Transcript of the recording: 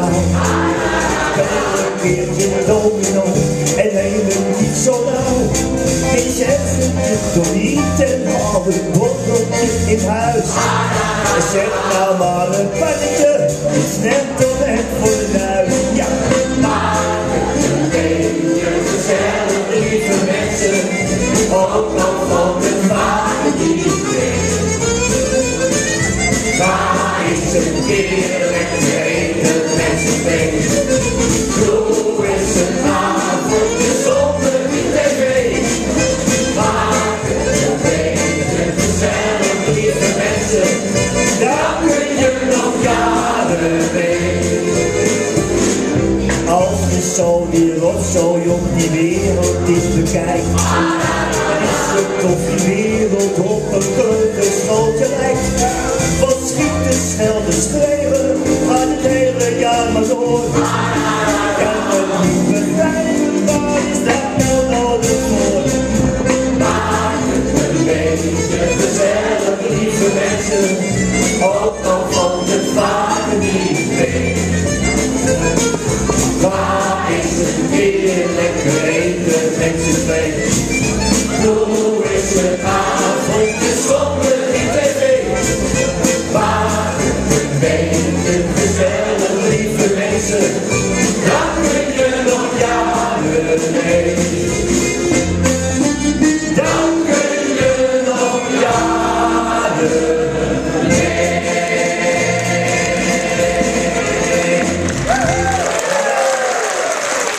mij. Speel een keertje domino en neem het niet zo nauw. En zet het toch niet en haal een borreltje in huis. En zet nou maar een pannetje, het is net toch net voor de huis. Ja, Maak het een beetje gezellig, lieve mensen, ook nog van de vader die niet weet. Ga eens een keer lekker eten met z'n tweeën. Doe eens een avondje zonder die tv. Maak het een beetje gezellig, lieve mensen, dan kun je nog jaren mee. als je zo die rotzooi op die wereld eens bekijkt, dan is het of die wereld op een kleuterschooltje lijkt. Wat schiet de schelden schreeuwen, gaat het hele jaar maar door. Kan het niet begrijpen, waar is dat nou nodig voor? Maak het een beetje gezellig, lieve mensen, ook nog van de vader niet weet. Ga eens een keer lekker eten met z'n tweeën. Doe eens een avondje zonder die tv. Maak het een beetje gezellig, lieve mensen, dan kun je nog jaren mee. Dan kun je nog jaren